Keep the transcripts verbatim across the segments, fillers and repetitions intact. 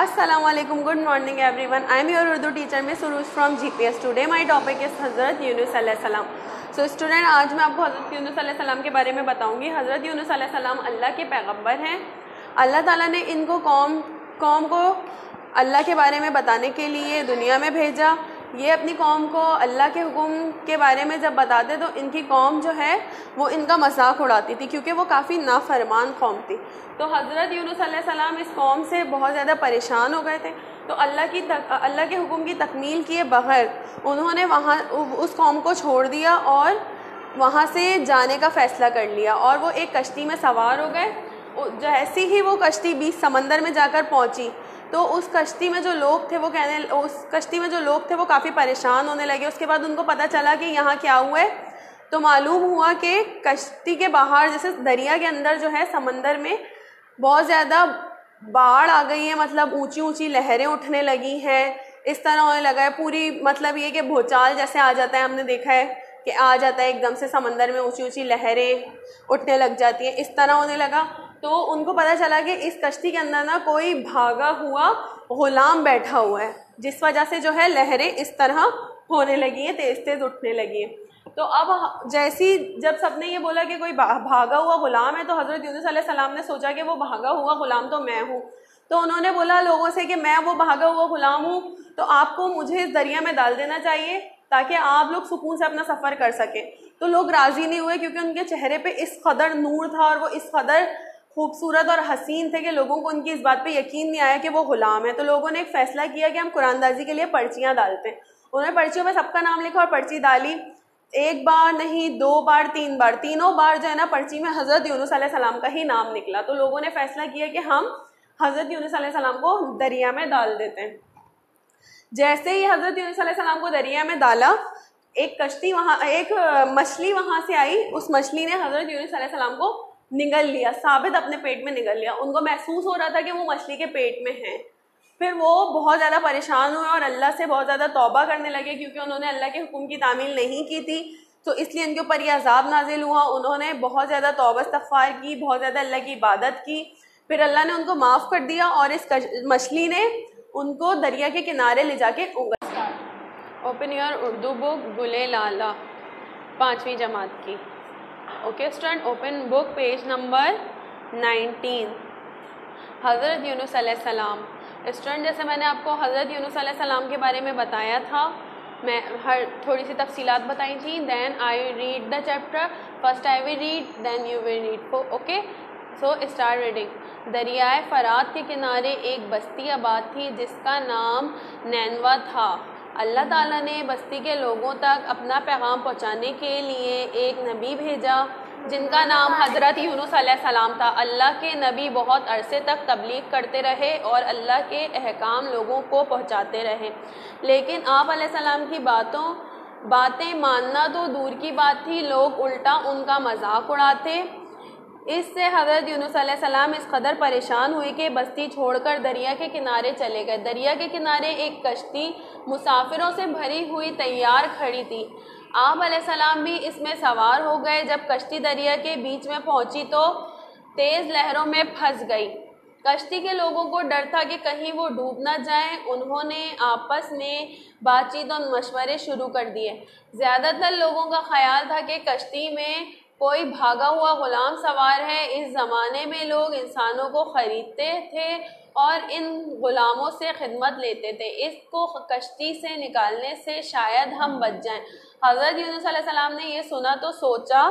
Assalamu alaikum, good morning everyone. I am your Urdu teacher Miss Uruj from G P S. Today my topic is Hazrat Yunus alayhi salam. So student, आज मैं आपको हज़रत यूनुस अलैहि सलाम के बारे में बताऊंगी. हज़रत यूनुस अलैहि सलाम अल्लाह के पैगंबर हैं. अल्लाह ताला ने इनको कौम कौम को अल्लाह के बारे में बताने के लिए दुनिया में भेजा. ये अपनी कौम को अल्लाह के हुक्म के बारे में जब बताते तो इनकी कौम जो है वो इनका मजाक उड़ाती थी, क्योंकि वो काफ़ी नाफरमान कौम थी. तो हज़रत यूनुस अलैहि सलाम इस कौम से बहुत ज़्यादा परेशान हो गए थे. तो अल्लाह की तक, अल्लाह के हुक्म की तकमील किए बगैर उन्होंने वहाँ उस कौम को छोड़ दिया और वहाँ से जाने का फ़ैसला कर लिया और वो एक कश्ती में सवार हो गए. जैसी ही वो कश्ती बीच समंदर में जाकर पहुँची तो उस कश्ती में जो लोग थे वो कहने उस कश्ती में जो लोग थे वो काफ़ी परेशान होने लगे. उसके बाद उनको पता चला कि यहाँ क्या हुआ है. तो मालूम हुआ कि कश्ती के बाहर जैसे दरिया के अंदर जो है समंदर में बहुत ज़्यादा बाढ़ आ गई है, मतलब ऊंची ऊंची लहरें उठने लगी हैं. इस तरह होने लगा है पूरी, मतलब ये कि भूचाल जैसे आ जाता है, हमने देखा है कि आ जाता है एकदम से समंदर में ऊंची ऊंची लहरें उठने लग जाती हैं. इस तरह होने लगा. तो उनको पता चला कि इस कश्ती के अंदर ना कोई भागा हुआ गुलाम बैठा हुआ है, जिस वजह से जो है लहरें इस तरह होने लगी हैं, तेज़ तेज़ उठने लगी हैं. तो अब जैसी जब सबने ये बोला कि कोई भागा हुआ गुलाम है तो हज़रत यूनुस अलैहि सलाम ने सोचा कि वो भागा हुआ गुलाम तो मैं हूँ. तो उन्होंने बोला लोगों से कि मैं वो भागा हुआ गुलाम हूँ, तो आपको मुझे इस दरिया में डाल देना चाहिए ताकि आप लोग सुकून से अपना सफ़र कर सकें. तो लोग राज़ी नहीं हुए, क्योंकि उनके चेहरे पे इस कदर नूर था और वो इस कदर खूबसूरत और हसीन थे कि लोगों को उनकी इस बात पे यकीन नहीं आया कि वो गुलाम है. तो लोगों ने एक फ़ैसला किया कि हम कुरानदाजी के लिए पर्चियाँ डालते हैं. उन्होंने पर्चियों में सबका नाम लिखा और पर्ची डाली. एक बार नहीं, दो बार, तीन बार, तीनों बार जो है ना पर्ची में हज़रत यूनुस अलैहि सलाम का ही नाम निकला. तो लोगों ने फ़ैसला किया कि हम हज़रत यूनुस अलैहि सलाम को दरिया में डाल देते हैं. जैसे ही हज़रत यूनुस अलैहि सलाम को दरिया में डाला, एक कश्ती वहाँ एक मछली वहाँ से आई. उस मछली ने हज़रत यूनुस अलैहि सलाम को निगल लिया, साबित अपने पेट में निगल लिया. उनको महसूस हो रहा था कि वो मछली के पेट में है. फिर वो बहुत ज़्यादा परेशान हुए और अल्लाह से बहुत ज़्यादा तौबा करने लगे, क्योंकि उन्होंने अल्लाह के हुक्म की तामील नहीं की थी. तो इसलिए उनके ऊपर यह अज़ाब नाजिल हुआ. उन्होंने बहुत ज़्यादा तौबा इस्तग़फ़ार की, बहुत ज़्यादा अल्लाह की इबादत की. फिर अल्लाह ने उनको माफ़ कर दिया और इस मछली ने उनको दरिया के किनारे ले जाके उंगल. ओपन योर उर्दू बुक गुले लाला, पाँचवीं जमात की. Okay student, open book page number nineteen. हज़रत यूनुस अलैहि सलाम. स्टूडेंट, जैसे मैंने आपको हज़रत यूनुस अलैहि सलाम के बारे में बताया था, मैं हर थोड़ी सी तफसीलात बताई थी. Then I read the chapter. First I will read, then you will read. Okay, so start reading. दरियाए फरात के किनारे एक बस्ती आबाद थी जिसका नाम नैनवा था. अल्लाह ताला ने बस्ती के लोगों तक अपना पैगाम पहुंचाने के लिए एक नबी भेजा जिनका नाम हज़रत यूनुस अलैहि सलाम था. अल्लाह के नबी बहुत अरसे तक तबलीग करते रहे और अल्लाह के अहकाम लोगों को पहुंचाते रहे, लेकिन आप अलैहिस्सलाम की बातों बातें मानना तो दूर की बात थी, लोग उल्टा उनका मजाक उड़ाते. इससे हज़रत यूनुस अलैहि सलाम इस कदर परेशान हुए कि बस्ती छोड़कर दरिया के किनारे चले गए. दरिया के किनारे एक कश्ती मुसाफिरों से भरी हुई तैयार खड़ी थी. आप अलैहिस्सलाम भी इसमें सवार हो गए. जब कश्ती दरिया के बीच में पहुंची तो तेज़ लहरों में फंस गई. कश्ती के लोगों को डर था कि कहीं वो डूब ना जाए. उन्होंने आपस में बातचीत और मशवरे शुरू कर दिए. ज़्यादातर लोगों का ख्याल था कि कश्ती में कोई भागा हुआ गुलाम सवार है. इस ज़माने में लोग इंसानों को ख़रीदते थे और इन ग़ुलामों से खिदमत लेते थे. इसको कश्ती से निकालने से शायद हम बच जाएं. हज़रत यूनुस अलैहि सलाम ने ये सुना तो सोचा,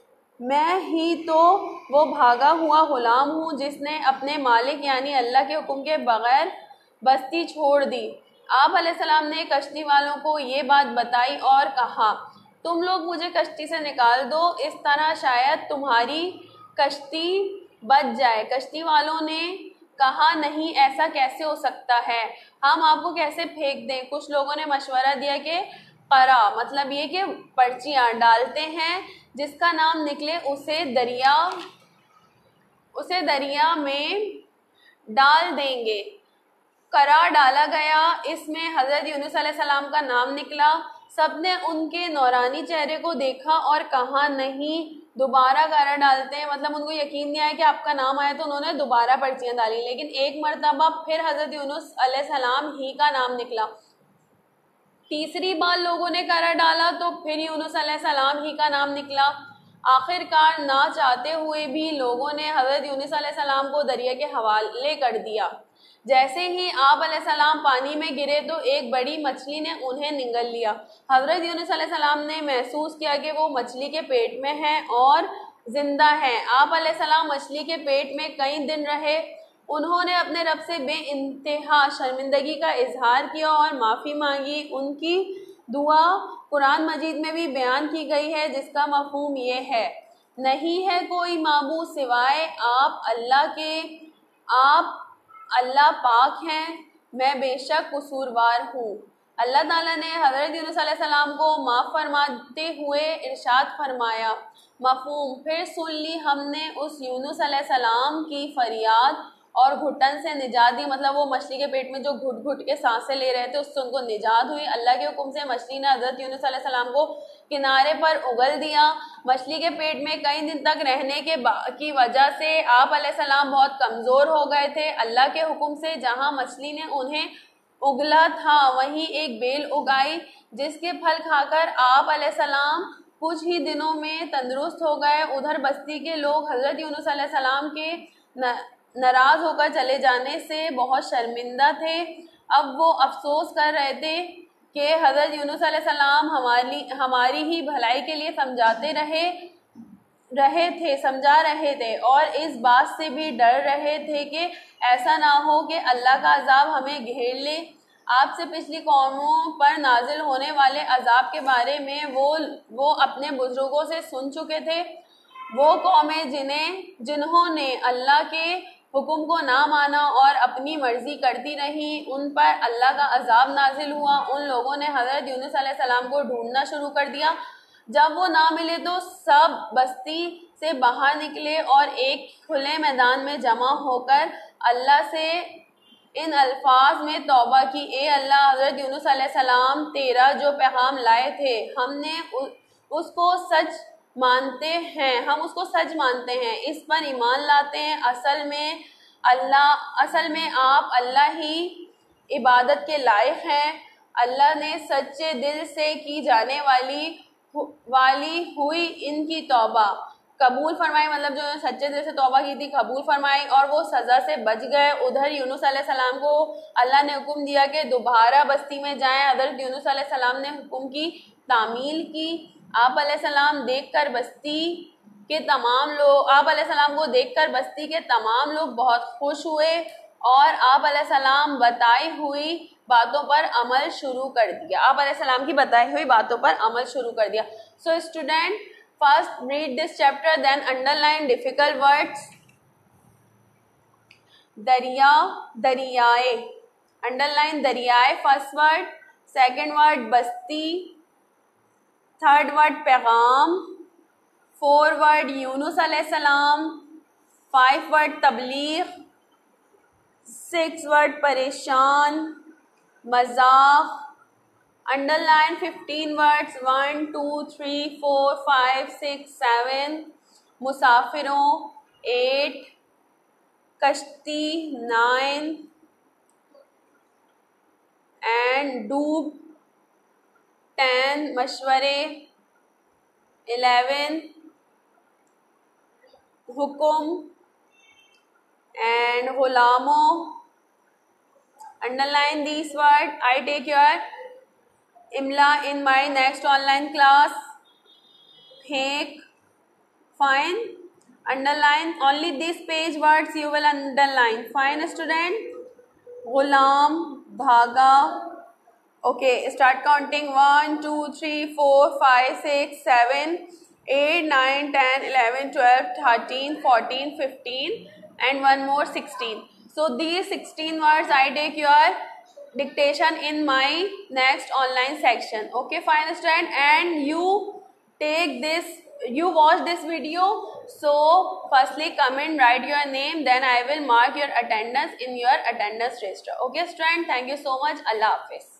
मैं ही तो वो भागा हुआ ग़ुलाम हूँ जिसने अपने मालिक यानी अल्लाह के हुक्म के बग़ैर बस्ती छोड़ दी. आप अलैहिस्सलाम ने कश्ती वालों को ये बात बताई और कहा, तुम लोग मुझे कश्ती से निकाल दो, इस तरह शायद तुम्हारी कश्ती बच जाए. कश्ती वालों ने कहा, नहीं, ऐसा कैसे हो सकता है, हम आपको कैसे फेंक दें. कुछ लोगों ने मशवरा दिया कि करा, मतलब ये कि पर्चियाँ डालते हैं, जिसका नाम निकले उसे दरिया उसे दरिया में डाल देंगे. करा डाला गया, इसमें हज़रत यूनुस अलैहि सलाम का नाम निकला. सबने उनके नौरानी चेहरे को देखा और कहा, नहीं, دوبارہ کرا ڈالتے ہیں, مطلب ان کو یقین نہیں آیا کہ آپ کا نام آیا تو انہوں نے دوبارہ پرچیاں ڈالی, لیکن ایک مرتبہ پھر حضرت یونس علیہ السلام ہی کا نام نکلا. تیسری بار لوگوں نے کرا ڈالا تو پھر یونس علیہ السلام ہی کا نام نکلا. آخر کار نہ چاہتے ہوئے بھی لوگوں نے حضرت یونس علیہ السلام کو دریا کے حوالے کر دیا. جیسے ہی آپ علیہ السلام پانی میں گرے تو ایک بڑی مچھلی نے انہیں نگل لیا. حضرت یونس علیہ السلام نے محسوس کیا کہ وہ مچھلی کے پیٹ میں ہیں اور زندہ ہیں. آپ علیہ السلام مچھلی کے پیٹ میں کئی دن رہے. انہوں نے اپنے رب سے بے انتہا شرمندگی کا اظہار کیا اور معافی مانگی. ان کی دعا قرآن مجید میں بھی بیان کی گئی ہے, جس کا مفہوم یہ ہے, نہیں ہے کوئی معبود سوائے آپ اللہ کے, آپ اللہ پاک ہیں, میں بے شک قصوروار ہوں. اللہ تعالیٰ نے حضرت یونس علیہ السلام کو معاف فرماتے ہوئے ارشاد فرمایا. مفہوم, پھر سن لی ہم نے اس یونس علیہ السلام کی فریاد اور گھٹن سے نجات دی, مطلب وہ مچھلی کے پیٹ میں جو گھٹ گھٹ کے سانسیں لے رہے تھے اس سے ان کو نجات ہوئی. اللہ کے حکم سے مچھلی نے حضرت یونس علیہ السلام کو کنارے پر اگل دیا. مچھلی کے پیٹ میں کئی دن تک رہنے کے کی وجہ سے آپ علیہ السلام بہت کمزور ہو گئے تھے. اللہ کے حکم سے جہاں مچھلی نے انہیں اگلا تھا وہیں ایک بیل اگائی, جس کے پھل کھا کر آپ علیہ السلام کچھ ہی دنوں میں تندرست ہو گئے. ادھر بستی کے لوگ حضرت یونس علیہ السلام کے ناراض ہو کر چلے جانے سے بہت شرمندہ تھے. اب وہ افسوس کر رہے تھے کہ حضرت یونس علیہ السلام ہماری ہماری ہی بھلائی کے لیے سمجھاتے رہے رہے تھے سمجھا رہے تھے اور اس بات سے بھی ڈر رہے تھے کہ ایسا نہ ہو کہ اللہ کا عذاب ہمیں گھیر لے. آپ سے پچھلی قوموں پر نازل ہونے والے عذاب کے بارے میں وہ وہ اپنے بزرگوں سے سن چکے تھے. وہ قومیں جنہیں جنہوں نے اللہ کے حکم کو نہ مانا اور اپنی مرضی کرتی رہیں, ان پر اللہ کا عذاب نازل ہوا. ان لوگوں نے حضرت یونس علیہ السلام کو ڈھونڈنا شروع کر دیا. جب وہ نہ ملے تو سب بستی سے باہر نکلے اور ایک کھلے میدان میں جمع ہو کر اللہ سے ان الفاظ میں توبہ کی, اے اللہ, حضرت یونس علیہ السلام تیرا جو پیغام لائے تھے ہم نے اس کو سچ مانتے ہیں ہم اس کو سچ مانتے ہیں, اس پر ایمان لاتے ہیں. اصل میں اللہ اصل میں آپ اللہ ہی عبادت کے لائق ہیں. اللہ نے سچے دل سے کی جانے والی والی ہوئی ان کی توبہ قبول فرمائی, مطلب جو سچے دل سے توبہ کی تھی قبول فرمائی اور وہ سزا سے بچ گئے. ادھر یونس علیہ السلام کو اللہ نے حکم دیا کہ دوبارہ بستی میں جائیں. حضرت یونس علیہ السلام نے حکم کی تعمیل کی. آپ علیہ السلام دیکھ کر بستی کے تمام لوگ آپ علیہ السلام کو دیکھ کر بستی کے تمام لوگ بہت خوش ہوئے اور آپ علیہ السلام بتائی ہوئی باتوں پر عمل شروع کر دیا آپ علیہ السلام کی بتائی ہوئی باتوں پر عمل شروع کر دیا. So student, first read this chapter, then underline difficult words. دریا, دریائے, underline دریائے first word. Second word بستی. Third word پیغام. Four word یونس علیہ السلام. Five word تبلیغ. Six word پریشان, مذاق. Underline fifteen words. One, two, three, four, five, six, seven. مسافروں. Eight. کشتی. Nine. And ڈوب. Ten. مشورے. Eleven. حکم. And غلاموں. Underline these words. I take your Imla in my next online class. Phenk. Fine. Underline only this page words you will underline. Fine student. Ghulam. Bhaga. Okay, start counting. One, two, three, four, five, six, seven, eight, nine, ten, eleven, twelve, thirteen, fourteen, fifteen, and one more sixteen. So these sixteen words I take your dictation in my next online section. Okay, fine student, and you take this you watch this video. So firstly comment, write your name, then I will mark your attendance in your attendance register. Okay student, thank you so much. Allah Hafiz.